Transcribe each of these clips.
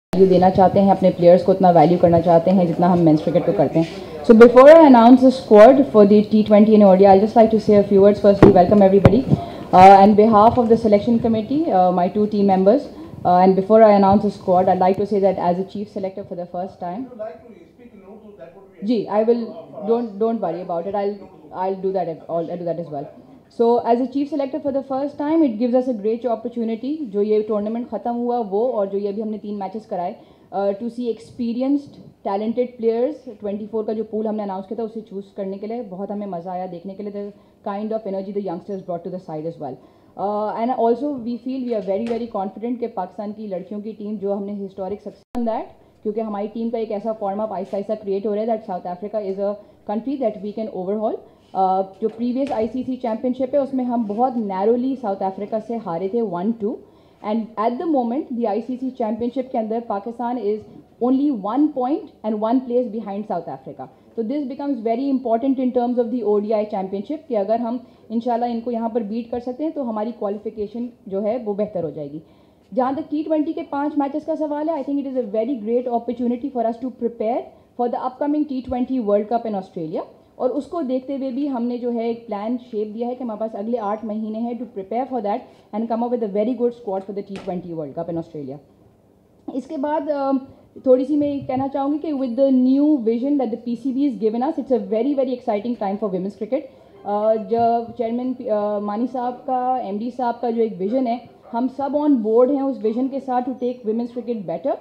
Value देना चाहते हैं, अपने प्लेयर्स को उतना वैल्यू करना चाहते हैं जितना हम मेंस क्रिकेट को करते हैं. So before I announce the squad for the T20 and ODI, I'll just like to say a few words. Firstly, welcome everybody. On behalf of the selection committee, my two team members, and before I announce the squad, I'd like to say that as a chief selector for the first time. Would you like to speak in Urdu? That would be. Ji, I will. Don't worry about it. I'll do that. I'll do that as well. So as a chief selector for the first time, it gives us a great opportunity. जो ये tournament ख़त्म हुआ वो और जो ये अभी हमने 3 मैचेस कराए, to see experienced, talented players. 24 का जो pool हमने announce किया था उसे choose करने के लिए बहुत हमें मज़ा आया देखने के लिए. The kind of energy the youngsters brought to the side as well. And also we feel we are very confident कि पाकिस्तान की लड़कियों की टीम जो हमने historic success on that, क्योंकि हमारी टीम का एक ऐसा फॉर्म आहिस्ता आहिस्ता क्रिएट हो रहा है that South Africa is a country that we can overall. जो प्रीवियस आईसीसी चैम्पियनशिप है उसमें हम बहुत नैरोली साउथ अफ्रीका से हारे थे 1-2. And at the moment the ICC championship के अंदर Pakistan is only 1 point and 1 place behind South Africa. तो this becomes very important in terms of the ODI championship कि अगर हम इंशाल्लाह इनको यहाँ पर बीट कर सकते हैं तो हमारी क्वालिफिकेशन जो है वो बेहतर हो जाएगी. जहाँ तक T20 के 5 मैचेस का सवाल है, I think it is a very great opportunity for us to prepare for the upcoming T20 world cup in Australia. और उसको देखते हुए भी हमने जो है एक प्लान शेप दिया है कि हमारे पास अगले 8 महीने हैं to prepare for that and come up with a very good squad for the T20 world cup in Australia. इसके बाद थोड़ी सी मैं कहना चाहूँगी कि with the new vision that the PCB is given us, it's a very exciting time for women's cricket. जब chairman Mani साहब का, MD साहब का जो एक विज़न है, हम सब ऑन बोर्ड हैं उस विजन के साथ to take women's cricket better.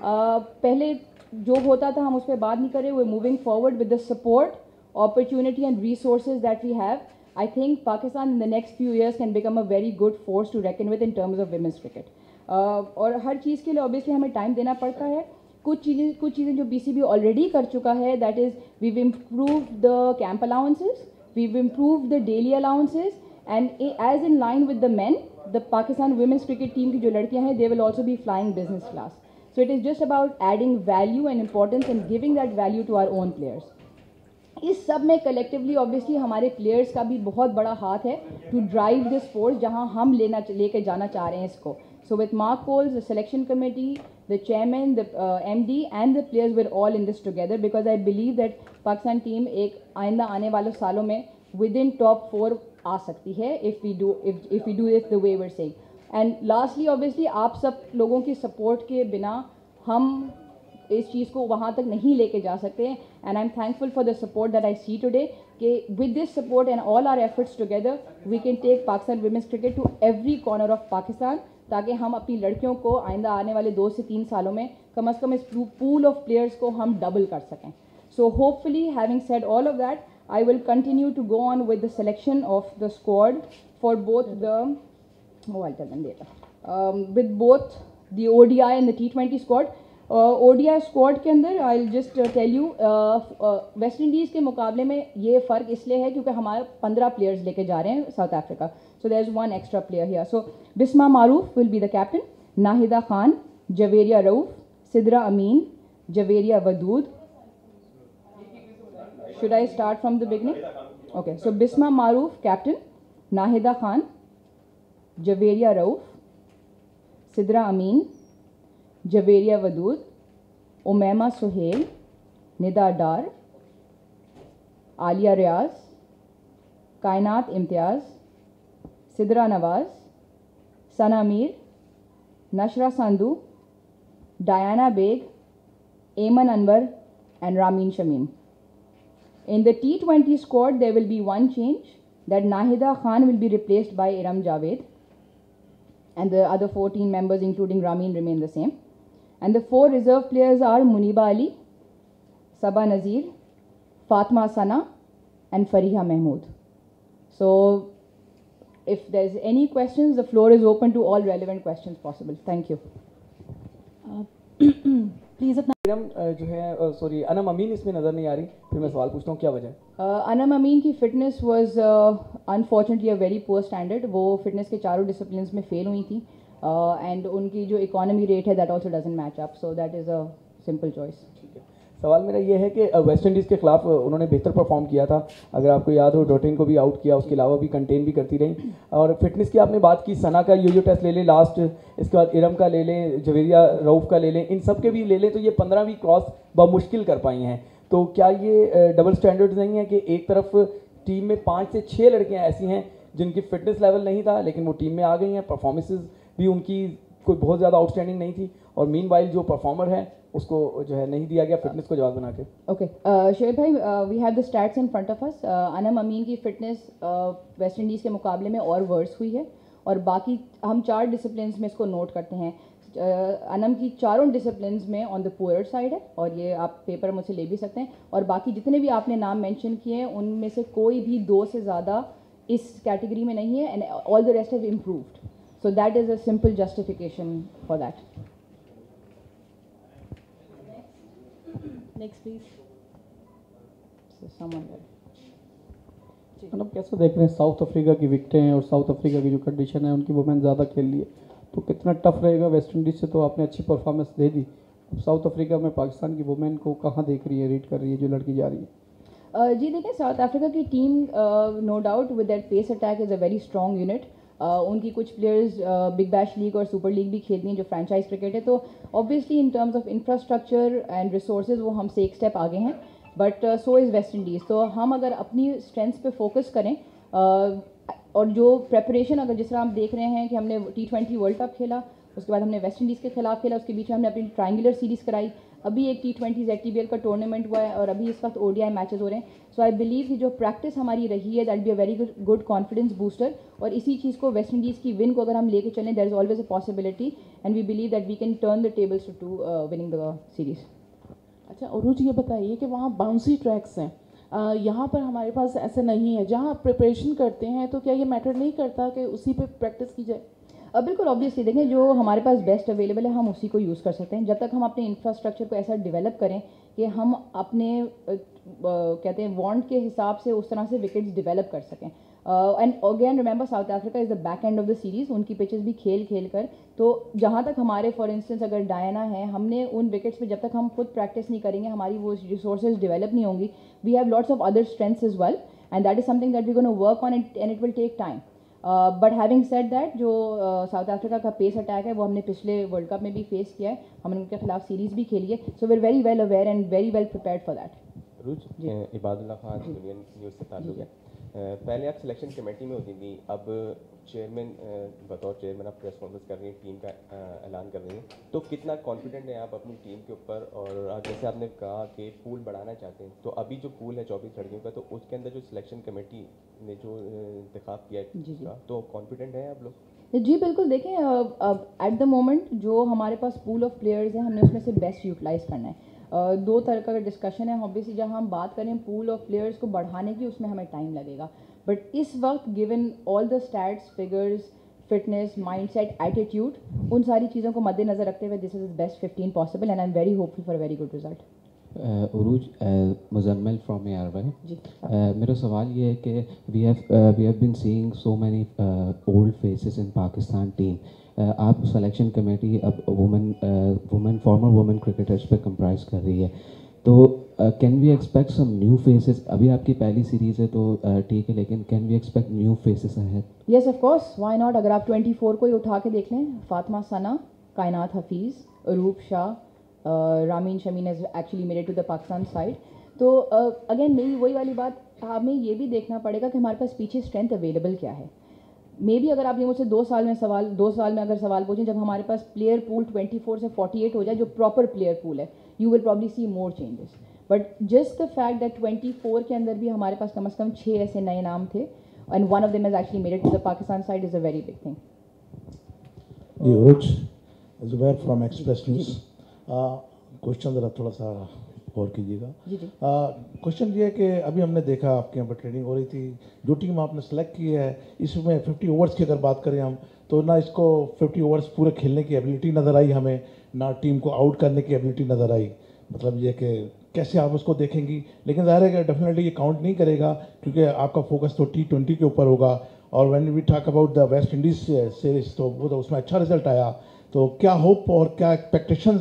पहले जो होता था हम उस पर बात नहीं करें. We moving forward with the support, opportunity and resources that we have. I think Pakistan in the next few years can become a very good force to reckon with in terms of women's cricket. और हर चीज़ के लिए obviously हमें time देना पड़ता है. कुछ चीज़ें जो BCB ऑलरेडी कर चुका है, that is we've improved the camp allowances, we've improved the daily allowances, and as in line with the men, the Pakistan women's cricket team की जो लड़कियाँ हैं, they will also be flying business class. So it is just about adding value and importance and giving that value to our own players. इस सब में collectively obviously हमारे players का भी बहुत बड़ा हाथ है टू ड्राइव दिस फोर्स जहां हम लेके जाना चाह रहे हैं इसको. So with Mark Poles, the selection committee, the chairman, the MD and the players were all in this together because I believe that Pakistan team एक आइंदा आने वाले सालों में विद इन टॉप 4 आ सकती है if we do it the way were saying. And lastly obviously आप सब लोगों की सपोर्ट के बिना हम इस चीज़ को वहाँ तक नहीं लेके जा सकते. And I am thankful for the support that I see today कि with this support and all our efforts together we can take Pakistan women's cricket to every corner of Pakistan, ताकि हम अपनी लड़कियों को आइंदा आने वाले 2 से 3 सालों में कम से कम इस पूल ऑफ प्लेयर्स को हम डबल कर सकें. So hopefully having said all of that, I will continue to go on with the selection of the squad for both the with both the ODI and the T20 squad. ODI squad के अंदर I will just tell you, West Indies के मुकाबले में ये फ़र्क इसलिए है क्योंकि हमारे 15 प्लेयर्स लेके जा रहे हैं South Africa. So there is 1 extra player here. So Bisma Maroof will be the captain, Nahida Khan, Javeria Rauf, Sidra Amin, Javeria Wadood. Should I start from the beginning? Okay. So Bisma Maroof captain, Nahida Khan, Javeria Rauf, Sidra Amin, Javeria Wadood, Umaima Sohail, Nida Dar, Aliya Riaz, Kainat Imtiaz, Sidra Nawaz, Sana Mir, Nashra Sandhu, Diana Baig, Aiman Anwer and Ramin Shamim. In the T20 squad, there will be one change, that Nahida Khan will be replaced by Iram Javed, and the other 14 members including Ramin remain the same. And the 4 reserve players are Muniba Ali, Saba Nazir, Fatma Sana and Fariha Mahmood. So if there's any questions, the floor is open to all relevant questions possible. Thank you. Please अपना जो है sorry Anam अमीन इसमें नज़र नहीं आ रही. फिर मैं सवाल पूछता हूँ, क्या वजह है? अनम अमीन की fitness was unfortunately a very poor standard. वो फिटनेस के चारों डिसिप्लिन्स में फेल हुई थी एंड उनकी जो इकोनॉमी रेट है that also doesn't match up. So that is a simple choice. ठीक है. सवाल मेरा ये है कि वेस्ट इंडीज़ के खिलाफ उन्होंने बेहतर परफॉर्म किया था, अगर आपको याद हो डॉटिन को भी आउट किया, उसके अलावा भी कंटेन भी करती रही। और फिटनेस की आपने बात की, सना का यो टेस्ट ले लें लास्ट, इसके बाद इरम का ले लें, जवेरिया रऊफ़ का ले लें, इन सब के भी ले लें तो ये 15 भी क्रॉस बमुश्किल कर पाई हैं। तो क्या ये डबल स्टैंडर्ड्स नहीं है कि एक तरफ टीम में 5 से 6 लड़कियाँ ऐसी हैं जिनकी फिटनेस लेवल नहीं था लेकिन वो टीम में आ गई हैं, परफॉर्मेंसेज भी उनकी कोई बहुत ज़्यादा आउटस्टैंडिंग नहीं थी, और मीनवाइल जो परफॉर्मर है उसको जो है नहीं दिया गया फिटनेस को जवाब बना के। ओके शेर भाई, we have the stats in front of us. Anam Amin की फिटनेस वेस्ट इंडीज़ के मुकाबले में और वर्स हुई है, और बाकी हम 4 डिसिप्लिन्स में इसको नोट करते हैं। अनम की चारों डिसिप्लिन्स में ऑन द पुअर साइड है, और ये आप पेपर मुझसे ले भी सकते हैं, और बाकी जितने भी आपने नाम मेंशन किए हैं उनमें से कोई भी 2 से ज़्यादा इस कैटेगरी में नहीं है, and all the rest have improved, so that is a simple justification for that. Next, please. So someone there. मतलब कैसे देख रहे हैं साउथ अफ्रीका की विकेटें हैं और साउथ अफ्रीका की जो कंडीशन है उनकी वुमेन ज़्यादा खेल रही है, तो कितना टफ रहेगा। वेस्ट इंडीज़ से तो आपने अच्छी परफॉर्मेंस दे दी, अब साउथ अफ्रीका में पाकिस्तान की वुमेन को कहाँ देख रही है, रीड कर रही है जो लड़की जा रही है? जी देखिए, साउथ अफ्रीका की team no doubt with that pace attack is a very strong unit. उनकी कुछ प्लेयर्स बिग बैश लीग और सुपर लीग भी खेलती हैं जो फ्रेंचाइज क्रिकेट है, तो obviously in terms of infrastructure and resources वो हमसे एक स्टेप आगे हैं, but so is West Indies. तो हम अगर अपनी स्ट्रेंथ्स पे फोकस करें, और जो प्रेपरेशन अगर जिस तरह हम देख रहे हैं कि हमने T20 वर्ल्ड कप खेला, उसके बाद हमने वेस्ट इंडीज़ के खिलाफ खेला, उसके बीच में हमने अपनी ट्रायंगुलर सीरीज़ कराई, अभी एक T20 ZTBL का टूर्नामेंट हुआ है, और अभी इस वक्त ODI मैचेस हो रहे हैं। सो आई बिलीव कि जो प्रैक्टिस हमारी रही है that be a very good confidence booster, और इसी चीज़ को वेस्ट इंडीज़ की विन को अगर हम लेके चलें, there is always a possibility, and we believe that we can turn the tables to winning the series. अच्छा उरूज, ये बताइए कि वहाँ बाउंसी ट्रैक्स हैं, यहाँ पर हमारे पास ऐसे नहीं है, जहाँ आप प्रिपरेशन करते हैं तो क्या ये मैटर नहीं करता कि उसी पे प्रैक्टिस की जाए? बिल्कुल ऑब्वियसली, देखें जो हमारे पास बेस्ट अवेलेबल है हम उसी को यूज़ कर सकते हैं, जब तक हम अपने इंफ्रास्ट्रक्चर को ऐसा डेवलप करें कि हम अपने कहते हैं वांट के हिसाब से उस तरह से विकेट्स डेवलप कर सकें। And again remember, South Africa is the back end of the series, उनकी पिचेस भी खेल कर, तो जहाँ तक हमारे फॉर इंस्टेंस अगर डायना है, हमने उन विकेट्स पे जब तक हम खुद प्रैक्टिस नहीं करेंगे, हमारी वो रिसोर्सेज डेवलप नहीं होंगी। We have lots of other strengths as well, and that is something that we gonna work on, and it will take time. But having said that, जो साउथ अफ्रीका का pace attack है वो हमने पिछले world cup में भी face किया है, हमने उनके खिलाफ सीरीज़ भी खेली है, so we are very well aware and very well prepared for that. Urooj, Ibadullah Khan union news से ताल्लुक़ है। पहले आप सिलेक्शन कमेटी में होती थी, अब चेयरमैन बतौर चेयरमैन आप प्रेस कॉन्फ्रेंस कर रही हैं, टीम का ऐलान कर रही हैं, तो कितना कॉन्फिडेंट हैं आप अपनी टीम के ऊपर? और आप जैसे आपने कहा कि पूल बढ़ाना चाहते हैं, तो अभी जो पूल है 24 लड़कियों का, तो उसके अंदर जो सिलेक्शन कमेटी ने जो इंतखाब किया है, तो कॉन्फिडेंट हैं आप लोग? जी बिल्कुल, देखें एट द मोमेंट जो हमारे पास पूल ऑफ प्लेयर्स हैं, हमने उसमें से बेस्ट यूटिलाइज़ करना है। 2 तरह का डिस्कशन है, ऑब्वियसली जहाँ हम बात करें पूल ऑफ प्लेयर्स को बढ़ाने की, उसमें हमें टाइम लगेगा, बट इस वक्त given all the stats, figures, fitness, mindset, attitude, उन सारी चीज़ों को मद्देनजर रखते हुए this is best 15 possible, and I am very hopeful for very good result. Urooj, Muzammil from ARY। मेरा सवाल ये है कि we have been seeing so many old faces in Pakistan team. आप सिलेक्शन कमेटी अब फॉर्मर वुमेन क्रिकेटर्स पे कंप्राइज कर रही है, तो can we expect some new faces? अभी आपकी पहली सीरीज़ है तो ठीक है, लेकिन can we expect new faces ahead? Yes of course, why not. अगर आप 24 को ही उठा के देख लें, Fatima Sana, Kainat Hafeez, Arub Shah, Ramin Shamim has actually made it to the Pakistan side. तो अगेन मेरी वही वाली बात, हमें ये भी देखना पड़ेगा कि हमारे पास पीछे स्ट्रेंथ अवेलेबल क्या है। मे बी अगर आप ये मुझसे 2 साल में अगर सवाल पूछें, जब हमारे पास प्लेयर पूल 24 से 48 हो जाए, जो प्रॉपर प्लेयर पूल है, you will probably see more changes, but just the fact that 24 के अंदर भी हमारे पास कम से कम 6 ऐसे नए नाम थे, and one of them has actually made it to the Pakistan side, is a very big thing. जी Urooj, Zubair from Express News. Question ज़रा थोड़ा सा और कीजिएगा। क्वेश्चन ये है कि अभी हमने देखा आपके यहाँ पर ट्रेनिंग हो रही थी, जो टीम आपने सेलेक्ट की है इसमें 50 ओवर्स की अगर बात करें हम, तो ना इसको 50 ओवर्स पूरे खेलने की एबिलिटी नज़र आई हमें, ना टीम को आउट करने की एबिलिटी नज़र आई। मतलब ये कि कैसे आप उसको देखेंगी? लेकिन ज़ाहिर है कि डेफिनेटली ये काउंट नहीं करेगा, क्योंकि आपका फोकस तो T20 के ऊपर होगा, और when we talk about the West Indies series, तो वो तो उसमें अच्छा रिजल्ट आया, तो क्या होप और क्या एक्सपेक्टेशंस हैं?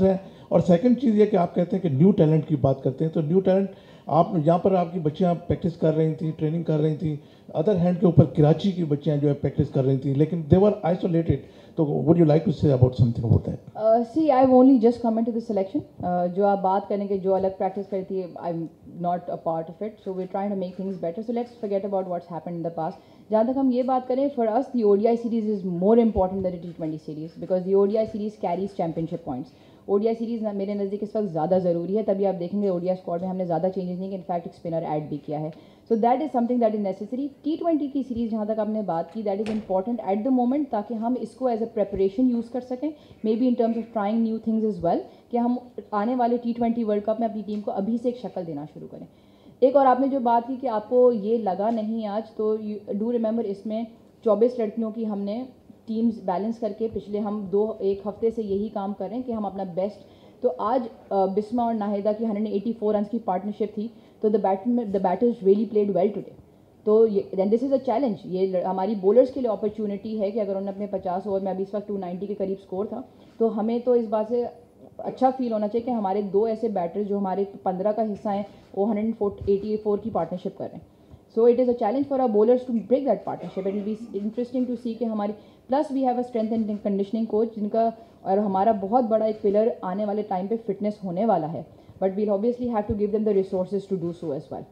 और सेकंड चीज़ ये कि आप कहते हैं कि न्यू टैलेंट की बात करते हैं, तो न्यू टैलेंट आप यहाँ पर आपकी बच्चियाँ प्रैक्टिस कर रही थी, ट्रेनिंग कर रही थी, अदर हैंड के ऊपर कराची की बच्चियाँ जो है प्रैक्टिस कर रही थी, लेकिन दे वर आइसोलेटेड. तो would you like to say about something about that? See I only just comment to the selection. जो आप बात करेंगे जो अलग प्रैक्टिस करती है, I am not a part of it, so we trying to make things better. So let's forget about what's happened in the past. जहाँ तक हम ये बात करें, for us the ODI series is more important than the T20 series, because the ODI series carries championship points. ODI series मेरे नज़दीक इस वक्त ज़्यादा ज़रूरी है. तभी आप देखेंगे ODI स्क्वाड में हमने ज़्यादा चेंजेस नहीं किए, इनफैक्ट एक स्पिनर ऐड भी किया है. So that is something that is necessary. T20 की सीरीज़ जहाँ तक आपने बात की, that is important at the moment, ताकि हम इसको एज अ प्रेपरेशन यूज़ कर सकें, may be in terms of trying new things as well, कि हम आने वाले T20 वर्ल्ड कप में अपनी टीम को अभी से एक शक्ल देना शुरू करें. एक और आपने जो बात की कि आपको ये लगा नहीं आज, तो यू डू रिमेंबर इसमें 24 लड़कियों की हमने टीम्स बैलेंस करके पिछले हम एक हफ्ते से यही काम कर रहे हैं कि हम अपना बेस्ट. तो आज बिस्मा और नाहिदा की 184 रन की पार्टनरशिप थी, तो the batters really played well today. तो then this is a challenge. ये हमारी बॉलर्स के लिए अपॉर्चुनिटी है कि अगर उन्होंने अपने 50 ओवर में, अभी इस वक्त 290 के करीब स्कोर था, तो हमें तो इस बात से अच्छा फील होना चाहिए कि हमारे दो ऐसे बैटर्स जो हमारे 15 का हिस्सा हैं, वो 184 की पार्टनरशिप कर रहे हैं. So it is a challenge for our bowlers to break that partnership. It will be interesting to see कि हमारी, plus we have a strength and conditioning coach, जिनका और हमारा बहुत बड़ा एक पिलर आने वाले टाइम पे फिटनेस होने वाला है. But we'll obviously have to give them the resources to do so as well.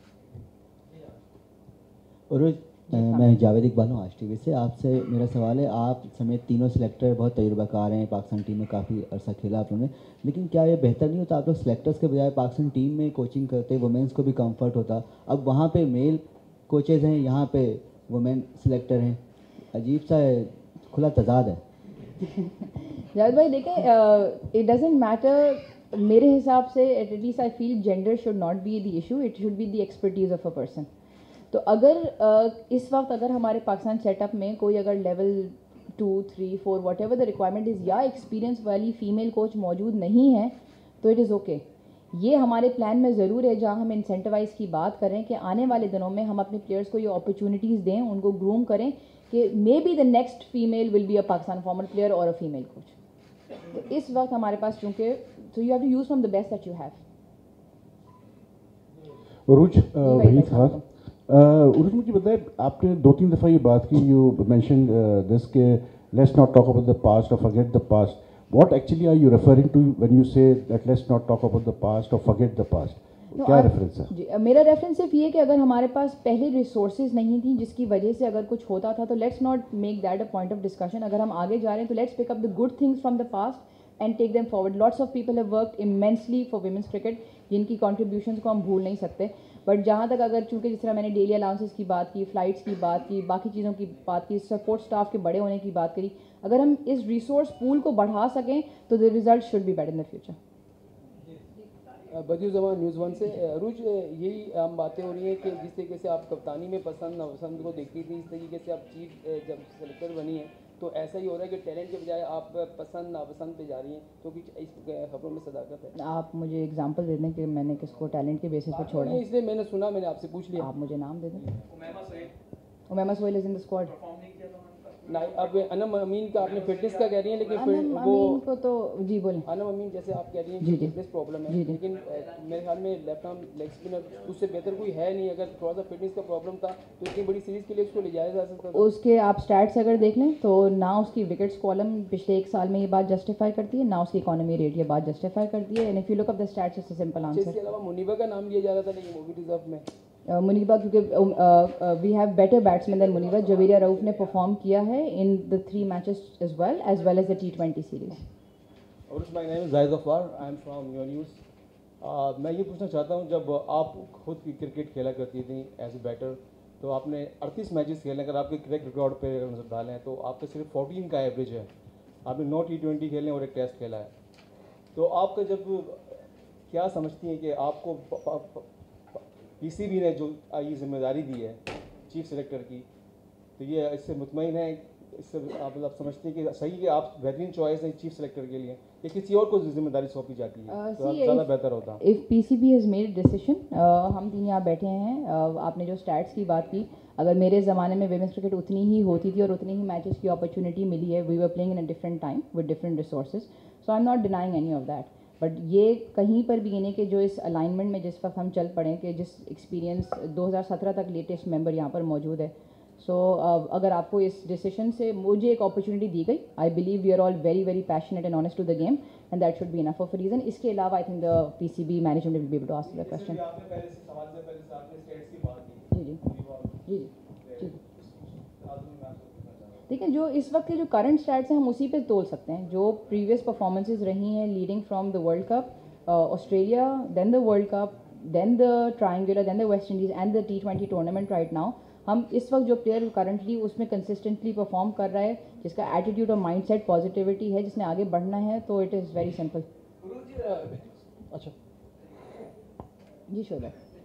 Urooj, मैं जावेद इकबाल हूँ आज टीवी से. आपसे मेरा सवाल है, आप समेत तीनों सिलेक्टर बहुत तजुर्बाकार हैं, पाकिस्तान टीम में काफ़ी अरसा खेला आप लोगों ने, लेकिन क्या ये बेहतर नहीं होता आप लोग सिलेक्टर्स के बजाय पाकिस्तान टीम में कोचिंग करते, वुमेंस को भी कंफर्ट होता? अब वहाँ पे मेल कोचेज़ हैं, यहाँ पे वुमेन सिलेक्टर हैं, अजीब सा खुला तजाद है. जावेद भाई देखें, इट डजेंट मैटर. मेरे हिसाब से at least I feel gender should not be the issue, it should be the expertise of a person. तो अगर इस वक्त अगर हमारे पाकिस्तान सेटअप में कोई अगर level 2, 3, 4 whatever the requirement is, या एक्सपीरियंस वाली फ़ीमेल कोच मौजूद नहीं है, तो इट इज़ ओके. ये हमारे प्लान में ज़रूर है, जहाँ हम इंसेंटिवाइज की बात करें कि आने वाले दिनों में हम अपने प्लेयर्स को ये अपॉर्चुनिटीज़ दें, उनको ग्रूम करें कि may be the next female will be a Pakistan former player और अ फीमेल कोच. तो इस वक्त हमारे पास चूँकि, so you have to use from the best that you have. Urooj, वही था. उरूज, मुझे बताए, आपने 2-3 दफ़ा ये बात की, यू मेंशन दिस के let's not talk about the past और forget the past. What actually are you referring to when you say that let's not talk about the past और फॉरगेट द पास्ट? क्या reference है? जी, मेरा reference सिर्फ ये कि अगर हमारे पास पहले रिसोर्सेज नहीं थी जिसकी वजह से अगर कुछ होता था, तो let's not make that a point of discussion. अगर हम आगे जा रहे हैं तो let's pick up the good things from the past and take them forward. Lots of people have worked immensely for women's cricket, जिनकी कॉन्ट्रीब्यूशंस को हम भूल नहीं सकते. बट जहाँ तक अगर, चूँकि जिस तरह मैंने डेली अलाउंसेस की बात की, फ़्लाइट्स की बात की, बाकी चीज़ों की बात की, सपोर्ट स्टाफ के बड़े होने की बात करी, अगर हम इस रिसोर्स पूल को बढ़ा सकें तो the result should be better in the future. Badiuzzaman news 1 से. उरूज, यही आम बातें हो रही हैं कि जिस तरीके से आप कप्तानी में पसंद नापसंद को देखती थी, इस तरीके से आप चीफ जब सेलेक्टर बनी है, तो ऐसा ही हो रहा है कि टैलेंट के बजाय आप पसंद नापसंद पे जा रही हैं, क्योंकि इस खबरों में सदाकत है. आप मुझे एग्जांपल दे दें कि मैंने किसको टैलेंट के बेसिस पर छोड़ा है. इसलिए मैंने सुना, मैंने आपसे पूछ लिया. आप मुझे नाम दे दें. Umaima Sohail is in the squad. नहीं, अब अनम अमीन का आपने फिटनेस का कह रही हैं, लेकिन फिर वो अमीन को तो जी बोलें. अनम अमीन जैसे आप कह रही हैं जी, कि जी. फिटनेस प्रॉब्लम है, जी, जी. लेकिन मेरे ख्याल में लेफ्ट आर्म लेग स्पिनर उससे बेहतर कोई है नहीं. अगर थोड़ा सा फिटनेस का प्रॉब्लम था तो इतनी बड़ी सीरीज के लिए उसको ले जाया जा सकता था. उसके आप स्टैट्स अगर देख लें तो ना उसकी विकेट्स कॉलम पिछले 1 साल में ये बात जस्टिफाई करती है, ना उसकी इकोनॉमी रेट ये बात जस्टिफाई करती है. And if you look up the stats, it's a simple answer. इसके अलावा मुनीबा का नाम लिया जा रहा था, लेकिन वो भी रिजर्व में. मुनीबा, क्योंकि we have better batsman than Muneeba. Javeria Rauf ने परफॉर्म किया है in the 3 matches as well as the T20 series. और my name is Zaid Ghaffar, I am from your news. मैं ये पूछना चाहता हूँ, जब आप खुद की क्रिकेट खेला करती थी एज ए बैटर, तो आपने 38 मैचेस खेले. अगर आपके क्रिकेट रिकॉर्ड पे नजर डालें तो आपका सिर्फ 14 का एवरेज है. आपने 9 T20 खेले और 1 टेस्ट खेला है. तो आपका जब क्या समझती हैं कि आपको पीसीबी ने जो ये जिम्मेदारी दी है चीफ सेलेक्टर की, तो ये इससे मुतमईन है, इससे आप मतलब समझते हैं कि सही है, आप बेहतरीन चॉइस है चीफ सेलेक्टर के लिए, या किसी और को जिम्मेदारी सौंपी जाती है तो ज़्यादा बेहतर होता? If PCB has made decision, हम 3 यहाँ बैठे हैं. आपने जो स्टैट्स की बात की, अगर मेरे ज़माने में विमेंस क्रिकेट उतनी ही होती थी और उतनी ही मैचेस की अपॉर्चुनिटी मिली है, we were playing in a different time with different resources, so I am not denying any of that. But ये कहीं पर भी यानी कि जो इस अलाइनमेंट में जिस वक्त हम चल पड़े कि जिस एक्सपीरियंस 2017 तक लेटेस्ट मेंबर यहाँ पर मौजूद है, सो अगर आपको इस डिसीजन से मुझे एक अपॉर्चुनिटी दी गई, I believe we are all very very passionate and honest to the game and that should be enough of a reason. इसके अलावा I think the PCB management will be able to ask the question. जी जी जी जी देखिए, जो इस वक्त के जो करंट स्टैट्स हैं हम उसी पे तोल सकते हैं. जो प्रीवियस परफॉर्मेंसेज रही हैं leading from the World Cup, Australia, then the World Cup, then the triangular, then the West Indies and the T20 tournament right now, हम इस वक्त जो प्लेयर करंटली उसमें कंसिस्टेंटली परफॉर्म कर रहा है, जिसका एटीट्यूड और माइंडसेट पॉजिटिविटी है, जिसने आगे बढ़ना है, तो इट इज़ वेरी सिंपल. अच्छा जी शोधा.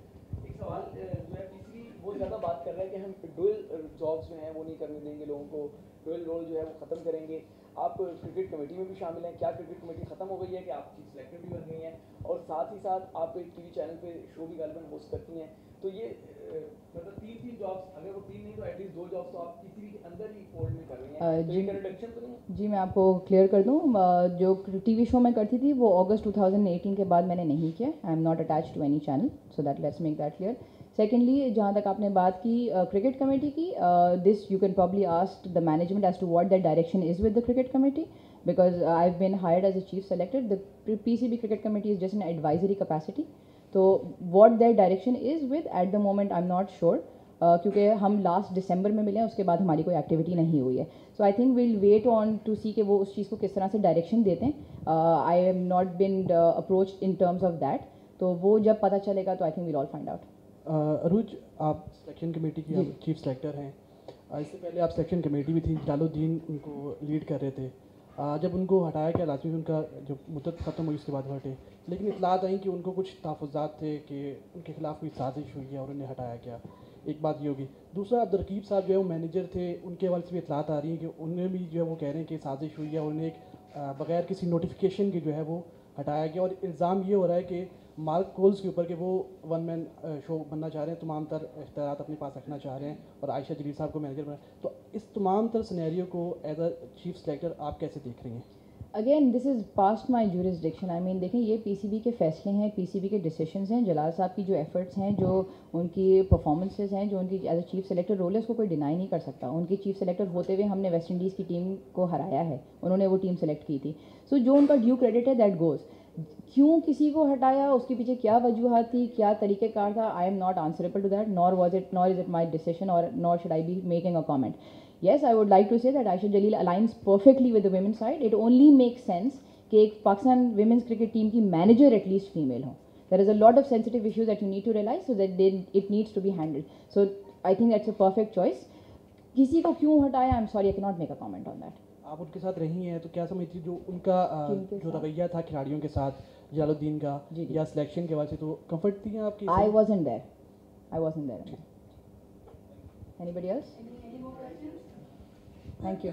एक सवाल जो है पीसीबी बहुत ज़्यादा बात कर रहा है कि हम डुअल जॉब्स जो हैं वो नहीं करने देंगे लोगों को, डुअल रोल जो है वो ख़त्म करेंगे. आप क्रिकेट कमेटी में भी शामिल हैं, क्या क्रिकेट कमेटी ख़त्म हो गई है कि आप चीफ सेलेक्टर भी बन गई हैं, और साथ ही साथ आप एक टीवी चैनल पे शो भी गालिबन होस्ट करती हैं, तो ये मतलब तीन जॉब्स, अगर वो तीन नहीं तो एटलीस्ट 2 जॉब्स तो आप पीसीबी के अंदर ही फोल्ड में कर रही हैं, तो ये रिडक्शन तो नहीं है? जी मैं आपको क्लियर कर दूं, जो टीवी शो मैं करती थी वो अगस्त 2018 के बाद मैंने नहीं किया. I am not attach to any channel, so that let's make that clear. Secondly, जहाँ तक आपने बात की क्रिकेट कमेटी की, this you can probably ask the management as to what that direction is with the cricket committee, because I've been hired as a chief selector. The PCB cricket committee is just an advisory capacity. So what their direction is with at the moment I'm not sure. क्योंकि हम last दिसंबर में मिले हैं, उसके बाद हमारी कोई activity नहीं हुई है. So I think we'll wait on to see कि वो उस चीज़ को किस तरह से डायरेक्शन देते हैं. I am not been approach in terms of that, तो वो जब पता चलेगा तो I think we'll all find out. Urooj, आप सिलेक्शन कमेटी की आप चीफ सेलेक्टर हैं. इससे पहले आप सिलेक्शन कमेटी भी थी, जलालुद्दीन उनको लीड कर रहे थे. जब उनको हटाया गया लाजमी उनका जब मुद्दत ख़त्म हुई उसके बाद वो हटे, लेकिन इतलात आई कि उनको कुछ तहफ़्फ़ुज़ात थे कि उनके खिलाफ कोई साजिश हुई है और उन्हें हटाया गया. एक बात ये होगी. दूसरा, अब्दुल साहब जो है वो मैनेजर थे, उनके हवाले से भी इतलात आ रही हैं कि उन्हें भी जो है वो कह रहे हैं कि साजिश हुई है और उन्हें बग़ैर किसी नोटिफिकेशन के जो है वो हटाया गया. और इल्ज़ाम ये हो रहा है कि मार्क कोल्स के ऊपर कि वो वन मैन शो बनना चाह रहे हैं, तमाम तर इख्तियारात अपने पास रखना चाह रहे हैं और आयशा जलील साहब को मैनेजर बना. तो इस तमाम तर सिनेरियो को एज अ चीफ सेलेक्टर आप कैसे देख रही हैं? Again this is past my jurisdiction. I mean देखें, ये पीसीबी के फैसले हैं, पीसीबी के डिसीशंस हैं. जलाल साहब की जो एफर्ट्स हैं, जो उनकी परफॉर्मेंसेज हैं, जो उनकी as a chief selector role है, उसको कोई डिनाई नहीं कर सकता. उनकी चीफ सेलेक्टर होते हुए हमने वेस्ट इंडीज़ की टीम को हराया है, उन्होंने वो टीम सेलेक्ट की थी. सो जो उनका ड्यू क्रेडिट है दैट गोज़. क्यों किसी को हटाया, उसके पीछे क्या वजूहत थी, क्या तरीक़ेकार था, I am not answerable to that, nor is it my decision और nor should I be making a comment. Yes, I would like to say that Aisha Jalil aligns perfectly with the women's side. It only makes sense कि एक Pakistan women's cricket team की manager at least female हो. There is a lot of sensitive issues that you need to realize, so that it needs to be handled. So I think that's a perfect choice. किसी को क्यों हटाया, I'm sorry, I cannot make a comment on that. आप उनके साथ रही हैं तो क्या समझती जो उनका जो रवैया था खिलाड़ियों के साथ जलालुद्दीन का या सिलेक्शन के वजह से, तो कंफर्ट थी आपकी? I wasn't there. Anybody else? Any more questions? Thank you.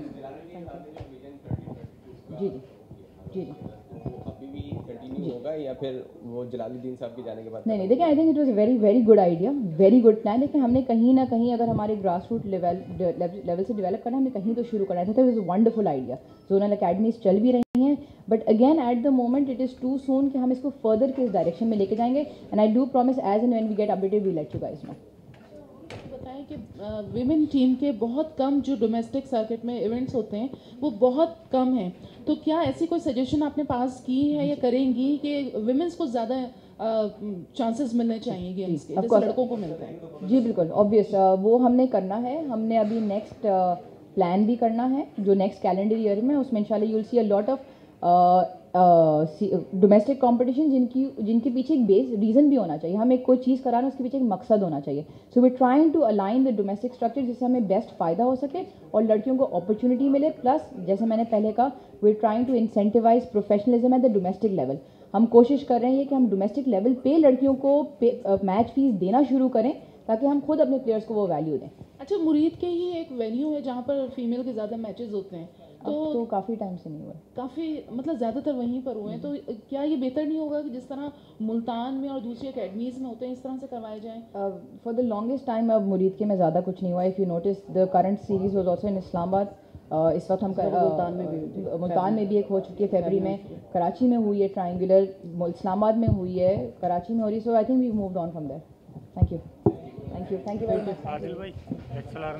जी जी अभी भी कंटिन्यू होगा या फिर वो जलालुद्दीन साहब के जाने के बाद? नहीं देखिए, I think it was a very very good idea, very good plan. देखिए, हमने कहीं ना कहीं अगर हमारे ग्रास रूट लेवल से डेवलप करना, हमने कहीं तो शुरू करना था. तो it was a wonderful idea. Zonal academies चल भी रही हैं, but again at the moment it is too soon कि हम इसको फर्दर किस डायरेक्शन में लेके जाएंगे. And I do promise as and when we get updated we let you guys know. बताएं कि विमेन टीम के बहुत कम जो डोमेस्टिक सर्किट में इवेंट्स होते हैं वो बहुत कम हैं, तो क्या ऐसी कोई सजेशन आपने पास की है या करेंगी कि विमेंस को ज़्यादा चांसेस मिलने चाहिए गेम्स के जैसे लड़कों को मिलते हैं? जी बिल्कुल, ऑब्वियस वो हमने करना है. हमने अभी नेक्स्ट प्लान भी करना है जो नेक्स्ट कैलेंडर ईयर में, उसमें इंशाल्लाह you will see a lot of domestic competition जिनके पीछे एक बेस रीज़न भी होना चाहिए. हम एक कोई चीज़ करा रहे हैं उसके पीछे एक मकसद होना चाहिए. So we trying to align the domestic structure जिससे हमें बेस्ट फ़ायदा हो सके और लड़कियों को अपॉर्चुनिटी मिले. प्लस जैसे मैंने पहले कहा, we trying to incentivize professionalism at the domestic level. हम कोशिश कर रहे हैं कि हम डोमेस्टिक लेवल पे लड़कियों को मैच फीस देना शुरू करें ताकि हम खुद अपने प्लेयर्स को वो वैल्यू दें. अच्छा, मुरीद के ही एक वेन्यू है जहाँ पर फीमेल के ज़्यादा मैचेस होते हैं, तो काफ़ी टाइम से नहीं हुआ, काफ़ी मतलब ज़्यादातर वहीं पर हुए हैं. तो क्या ये बेहतर नहीं होगा कि जिस तरह मुल्तान में और दूसरी अकेडमीज़ में होते हैं इस तरह से करवाए जाएँ? फॉर द लॉन्गेस्ट टाइम अब मुरीद के में ज़्यादा कुछ नहीं हुआ. If you notice the current series was also in Islamabad. इस वक्त हम मुल्तान में भी एक हो चुकी है फरवरी में, कराची में हुई है ट्रायंगुलर, इस्लामाबाद में हुई है, कराची में हो रही, so I think we moved on from there. Thank you very much. Adil भाई एक्सएलआर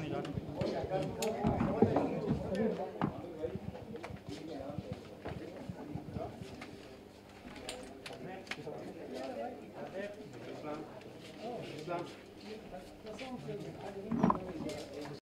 निकालो।